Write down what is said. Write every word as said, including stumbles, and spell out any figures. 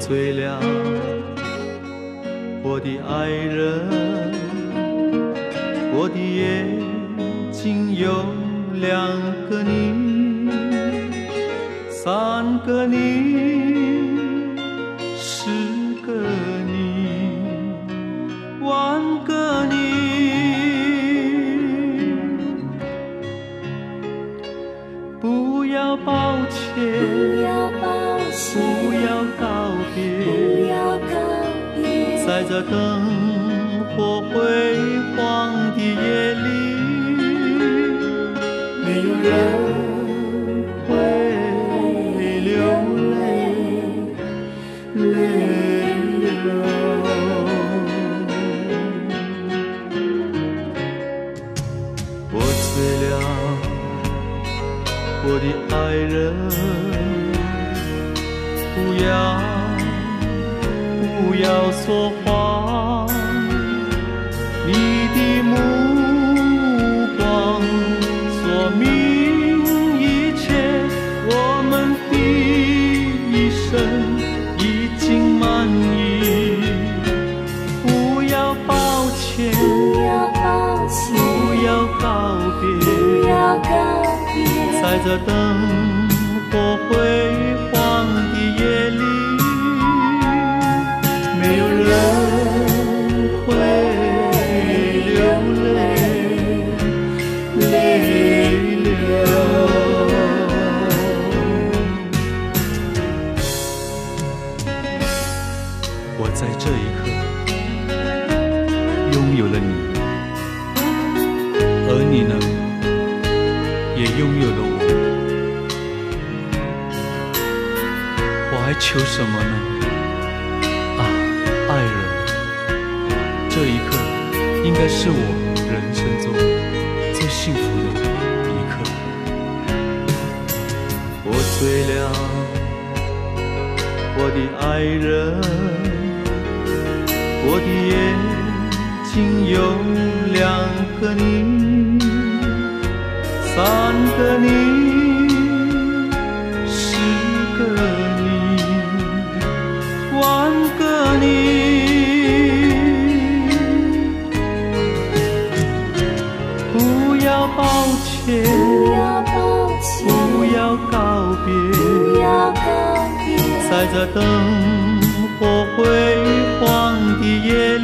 醉了我的爱人，我的眼睛有两个你，三个你，十个你，万个你。不要抱歉， 不要抱歉， 不要告别， 不要告别， 在这灯火辉煌的夜里，没有人会流泪，泪流。我醉了我的爱人，不要不要说谎，你的目光说明一切，我们的一生已经满意。不要抱歉， 不要抱歉， 不要告别， 不要告别， 在这灯火辉煌的夜里，没有人会流泪，泪流。我在这一刻拥有了你，而你呢，也拥有了我。我还求什么呢？啊，爱人，这一刻应该是我人生中最幸福的一刻。我醉了我的爱人，我的眼睛有两个你，三个你，十个你，万个你。不要抱歉， 不要抱歉， 不要告别， 不要告别， 在这灯火辉煌的夜